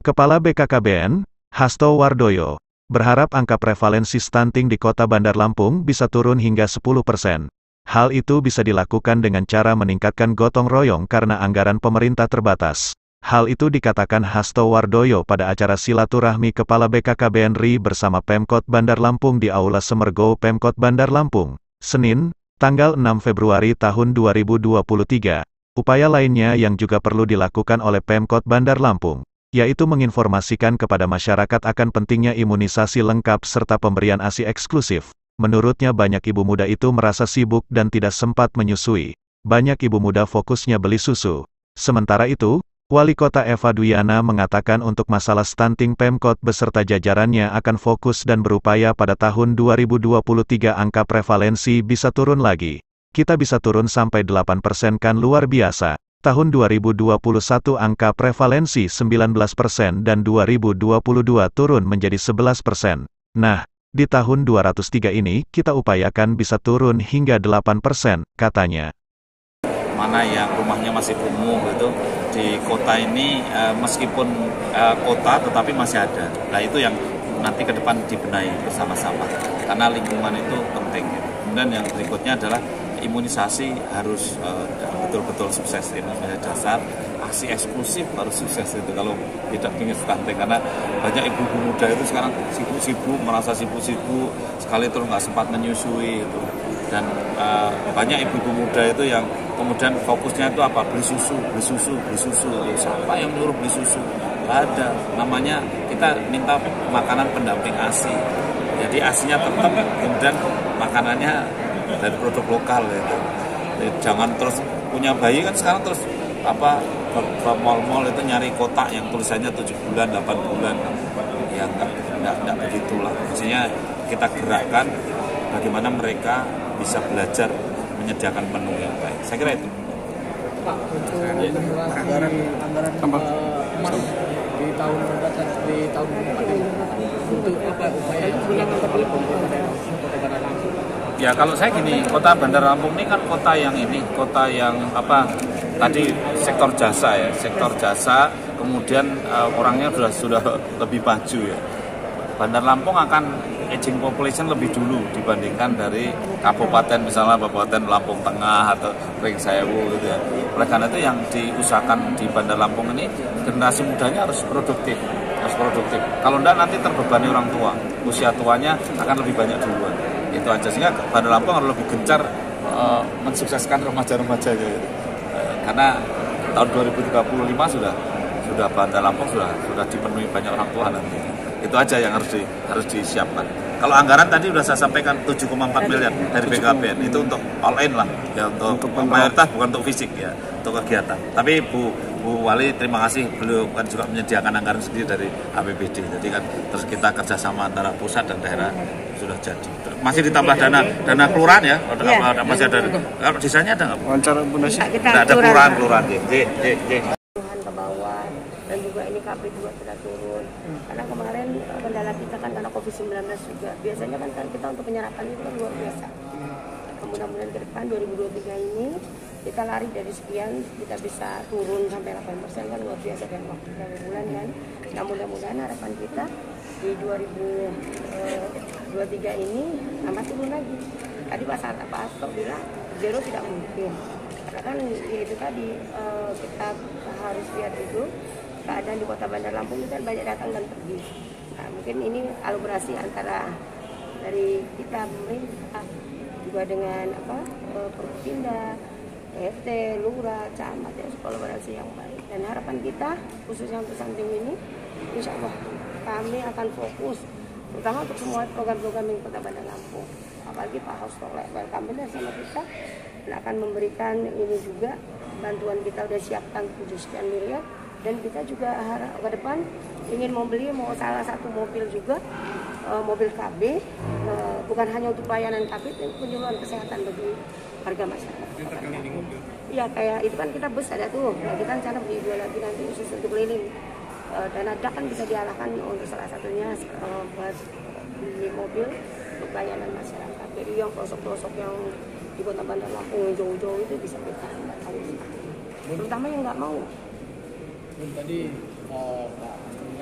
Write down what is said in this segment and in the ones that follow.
Kepala BKKBN, Hasto Wardoyo, berharap angka prevalensi stunting di Kota Bandar Lampung bisa turun hingga 10%. Hal itu bisa dilakukan dengan cara meningkatkan gotong royong karena anggaran pemerintah terbatas. Hal itu dikatakan Hasto Wardoyo pada acara silaturahmi Kepala BKKBN RI bersama Pemkot Bandar Lampung di Aula Semergo Pemkot Bandar Lampung, Senin, tanggal 6 Februari tahun 2023. Upaya lainnya yang juga perlu dilakukan oleh Pemkot Bandar Lampung, yaitu menginformasikan kepada masyarakat akan pentingnya imunisasi lengkap serta pemberian ASI eksklusif. Menurutnya banyak ibu muda itu merasa sibuk dan tidak sempat menyusui. Banyak ibu muda fokusnya beli susu. Sementara itu, Wali Kota Eva Duyana mengatakan untuk masalah stunting Pemkot beserta jajarannya akan fokus dan berupaya pada tahun 2023 angka prevalensi bisa turun lagi. Kita bisa turun sampai 8% kan luar biasa. Tahun 2021 angka prevalensi 19% dan 2022 turun menjadi 11%. Nah, di tahun 203 ini kita upayakan bisa turun hingga 8%, katanya. Mana yang rumahnya masih kumuh gitu di kota ini, meskipun kota tetapi masih ada. Nah itu yang nanti ke depan dibenahi bersama-sama karena lingkungan itu penting. Kemudian yang berikutnya adalah imunisasi harus betul-betul sukses. Imunisasi dasar, ASI eksklusif harus sukses itu kalau tidak ingin stunting, karena banyak ibu-ibu muda itu sekarang sibuk-sibuk, merasa sibuk-sibuk sekali terus nggak sempat menyusui itu. Dan banyak ibu-ibu muda itu yang kemudian fokusnya itu apa? Beli susu. Siapa yang nyuruh beli susu? Nggak ada. Namanya kita minta makanan pendamping ASI. Jadi ASInya tetap, kemudian makanannya dari produk lokal gitu. Jadi jangan terus punya bayi kan sekarang terus ke mall-mall itu nyari kotak yang tulisannya 7 bulan, 8 bulan. Ya enggak begitulah. Maksudnya kita gerakkan bagaimana mereka bisa belajar menyediakan menu yang baik. Saya kira itu. Pak, untuk anggaran emas di tahun depan untuk apa upaya yang dilakukan oleh pemerintah Kota Bandar Lampung? Ya kalau saya gini, Kota Bandar Lampung ini kan kota yang tadi sektor jasa ya, kemudian orangnya sudah lebih maju ya. Bandar Lampung akan aging population lebih dulu dibandingkan dari kabupaten, misalnya Kabupaten Lampung Tengah atau Ring Sewu gitu ya. Oleh karena itu yang diusahakan di Bandar Lampung ini generasi mudanya harus produktif. Kalau enggak nanti terbebani orang tua, usia tuanya akan lebih banyak duluan. Itu aja, sehingga Bandar Lampung harus lebih gencar mensukseskan remaja-remajanya gitu. Karena tahun 2035 sudah Bandar Lampung sudah dipenuhi banyak orang tua nanti. Itu aja yang harus disiapkan. Kalau anggaran tadi sudah saya sampaikan 7,4 miliar dari BKKBN itu untuk all in lah ya, untuk mayoritas bukan untuk fisik ya, untuk kegiatan. Tapi Bu Wali terima kasih, beliau kan juga menyediakan anggaran sendiri dari APBD. Jadi kan terus kita kerjasama antara pusat dan daerah sudah jadi. Masih ditambah dana kelurahan ya? Masih ada. Kalau desanya ada nggak? Wawancara Bunda Sih. Tidak ada kelurahan. Dan juga ini KB 2 sudah turun karena kemarin kendala kita kan karena COVID-19 juga, biasanya kan kita untuk penyerapan itu kan luar biasa. Mudah-mudahan ke depan 2023 ini kita lari dari sekian kita bisa turun sampai 8% kan luar biasa dalam waktu beberapa bulan kan. Nah mudah-mudahan harapan kita di 2023 ini tambah turun lagi. Tadi Pak Hasto bilang zero tidak mungkin karena kan itu tadi kita harus lihat itu keadaan di Kota Bandar Lampung itu kan banyak datang dan pergi. Nah, mungkin ini kolaborasi antara dari kita pemerintah juga dengan Perpindah, RT, Lurah, Camat, ya, kolaborasi yang baik. Dan harapan kita khususnya untuk stunting ini, insya Allah kami akan fokus terutama untuk semua program-program di Kota Bandar Lampung. Apalagi Pak Hasto welcome benar sama kita dan akan memberikan ini juga bantuan. Kita udah siapkan 7 sekian miliar. Dan kita juga harap ke depan ingin membeli salah satu mobil juga, mobil KB, bukan hanya untuk pelayanan KB, tapi penyuluhan kesehatan bagi warga masyarakat. Iya kayak itu kan kita bus ada tuh, nah, kita rencana beli 2 lagi nanti khusus untuk keliling. Dan ada kan bisa diarahkan untuk salah satunya buat beli mobil untuk pelayanan masyarakat. Jadi yang pelosok-pelosok yang di Kota Bandar Lampung yang jauh-jauh itu bisa kita terutama yang nggak mau. Tadi Pak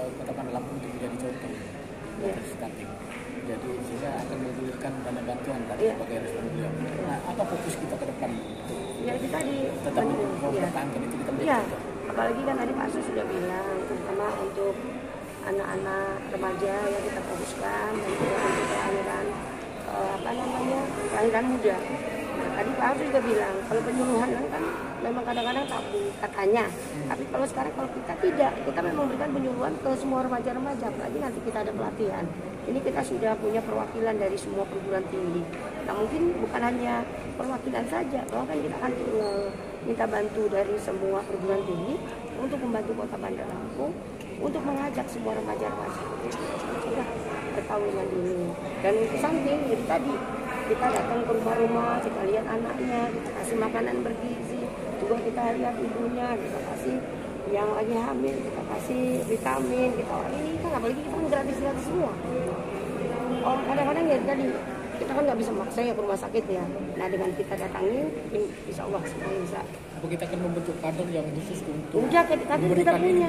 Kota Bandar Lampung untuk menjadi contoh stunting. Jadi sehingga akan menggulirkan dana bantuan tadi sebagai respon beliau. Nah, apa fokus kita ke depan? Ya kita tetap mempertahankan itu kita menjadi contoh. Apalagi kan tadi Pak Su sudah bilang, terutama untuk anak-anak remaja yang kita fokuskan dan juga untuk kelahiran kelahiran muda. Nah, tadi Pak Su juga bilang kalau penyuluhan kan memang kadang-kadang tabu katanya. Tapi kalau sekarang kalau kita tidak, kita memang memberikan penyuluhan ke semua remaja-remaja. Apalagi nanti kita ada pelatihan. Ini kita sudah punya perwakilan dari semua perguruan tinggi. Nah mungkin bukan hanya perwakilan saja, bahkan kita akan minta bantu dari semua perguruan tinggi untuk membantu Kota Bandar Lampung untuk mengajak semua remaja-remaja sudah perkawinan dulu. Dan untuk samping jadi tadi kita datang ke rumah-rumah, kita lihat anaknya, kita kasih makanan bergizi, juga kita lihat ibunya, kita kasih yang lagi hamil, kita kasih vitamin, kita ini kan apalagi kita gratis-gratis semua. Orang kadang-kadang ya tadi kita kan nggak bisa maksa ya ke rumah sakit ya. Nah dengan kita datangin, insya Allah semuanya bisa. Apa kita akan membentuk kader yang khusus untuk kader kita punya.